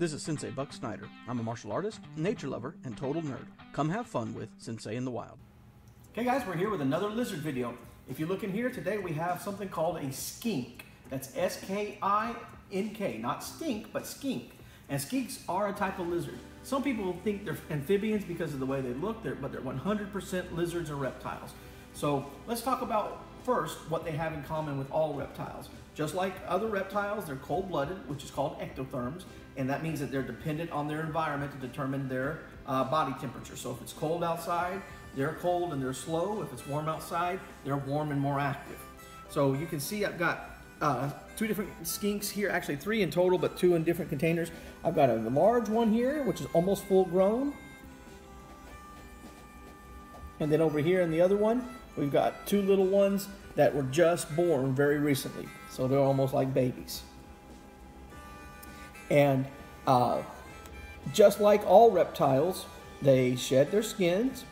This is Sensei Buck Snyder. I'm a martial artist, nature lover, and total nerd. Come have fun with Sensei in the Wild. Okay guys, we're here with another lizard video. If you look in here today, we have something called a skink. That's S-K-I-N-K, not stink, but skink. And skinks are a type of lizard. Some people think they're amphibians because of the way they look, but they're 100% lizards or reptiles. So let's talk about first what they have in common with all reptiles. Just like other reptiles, they're cold-blooded, which is called ectotherms, and that means that they're dependent on their environment to determine their body temperature. So if it's cold outside, they're cold and they're slow. If it's warm outside, they're warm and more active. So you can see I've got two different skinks here, actually three in total, but two in different containers. I've got a large one here, which is almost full grown. And then over here in the other one, we've got two little ones that were just born very recently. So they're almost like babies. And just like all reptiles, they shed their skins.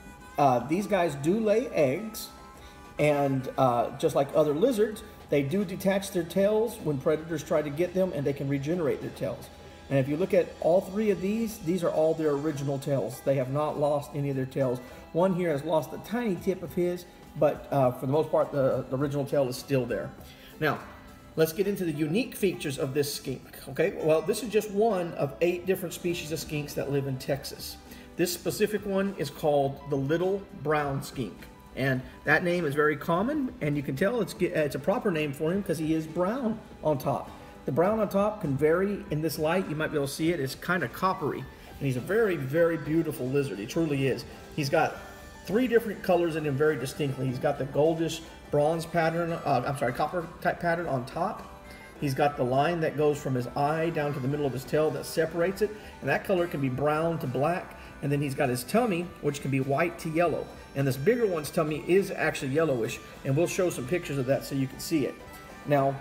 These guys do lay eggs. And just like other lizards, they do detach their tails when predators try to get them, and they can regenerate their tails. And if you look at all three of these are all their original tails. They have not lost any of their tails. One here has lost a tiny tip of his, but for the most part, the original tail is still there. Now, let's get into the unique features of this skink. Okay, well, this is just one of 8 different species of skinks that live in Texas. This specific one is called the little brown skink. And that name is very common, and you can tell it's a proper name for him because he is brown on top. The brown on top can vary in this light. You might be able to see it. It's kind of coppery, and he's a very, very beautiful lizard. He truly is. He's got 3 different colors in him very distinctly. He's got the goldish bronze pattern, copper type pattern on top. He's got the line that goes from his eye down to the middle of his tail that separates it, and that color can be brown to black. And then he's got his tummy, which can be white to yellow. And this bigger one's tummy is actually yellowish, and we'll show some pictures of that so you can see it. Now,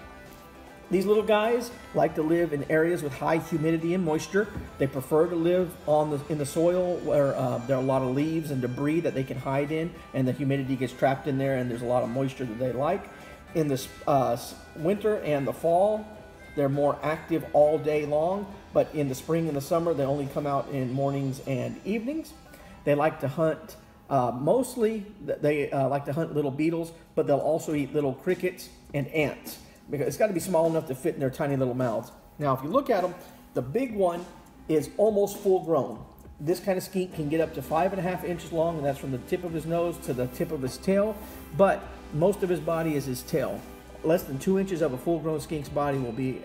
these little guys like to live in areas with high humidity and moisture. They prefer to live in the soil where there are a lot of leaves and debris that they can hide in, and the humidity gets trapped in there, and there's a lot of moisture that they like. In this winter and the fall, they're more active all day long, but in the spring and the summer, they only come out in mornings and evenings. They like to hunt, mostly they like to hunt little beetles, but they'll also eat little crickets and ants, because it's got to be small enough to fit in their tiny little mouths. Now, if you look at them, the big one is almost full grown. This kind of skink can get up to 5.5 inches long, and that's from the tip of his nose to the tip of his tail, but most of his body is his tail. Less than 2 inches of a full-grown skink's body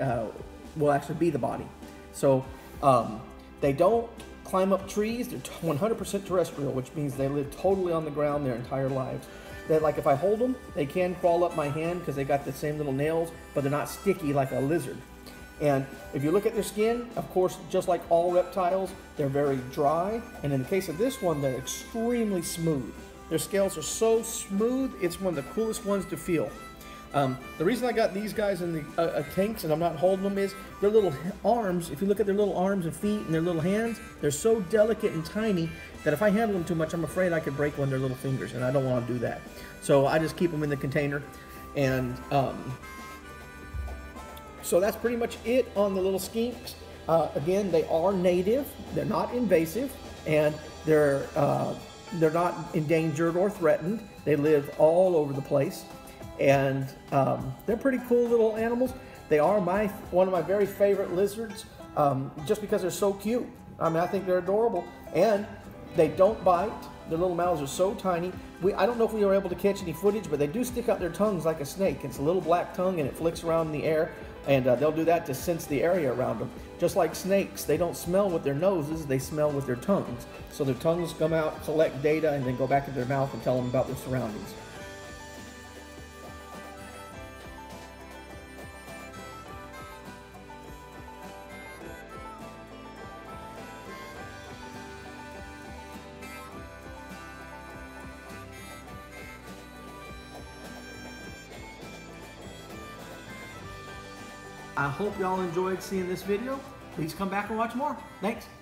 will actually be the body. So they don't climb up trees. They're 100% terrestrial, which means they live totally on the ground their entire lives. Like if I hold them, they can crawl up my hand because they got the same little nails, but they're not sticky like a lizard. And if you look at their skin, of course, just like all reptiles, they're very dry. And in the case of this one, they're extremely smooth. Their scales are so smooth, it's one of the coolest ones to feel. The reason I got these guys in the tanks and I'm not holding them is their little arms. If you look at their little arms and feet and their little hands, they're so delicate and tiny that if I handle them too much, I'm afraid I could break one of their little fingers, and I don't want to do that. So I just keep them in the container. And so that's pretty much it on the little skinks. Again, they are native. They're not invasive, and they're not endangered or threatened. They live all over the place. And they're pretty cool little animals. They are one of my very favorite lizards, just because they're so cute. I mean, I think they're adorable, and they don't bite. Their little mouths are so tiny. I don't know if we were able to catch any footage, but they do stick out their tongues like a snake. It's a little black tongue, and it flicks around in the air, and they'll do that to sense the area around them. Just like snakes, they don't smell with their noses, they smell with their tongues. So their tongues come out, collect data, and then go back into their mouth and tell them about their surroundings. I hope y'all enjoyed seeing this video. Please come back and watch more. Thanks.